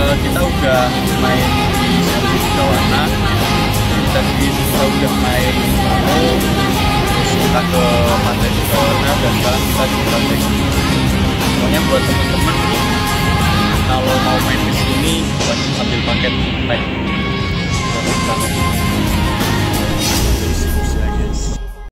kita udah main di Selfie Tigawana, kita udah main terus kita ke Pantai Tigawana, dan sekarang kita di Pantai. Pokoknya buat teman-teman kalau mau main ke sini wajib ambil paket pack.